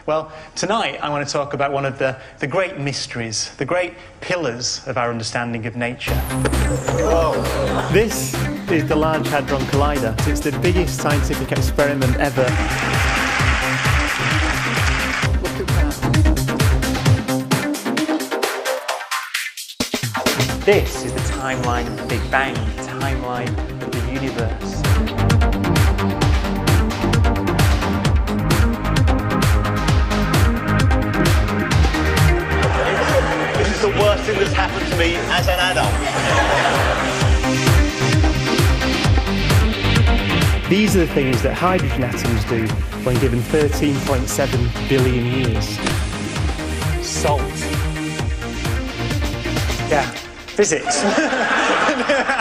Well, tonight I want to talk about one of the great mysteries, the great pillars of our understanding of nature. Whoa. This is the Large Hadron Collider. It's the biggest scientific experiment ever. Look at that. This is the timeline of the Big Bang, the timeline of the universe. This is the worst thing that's happened to me as an adult. These are the things that hydrogen atoms do when given 13.7 billion years. Salt. Yeah, physics.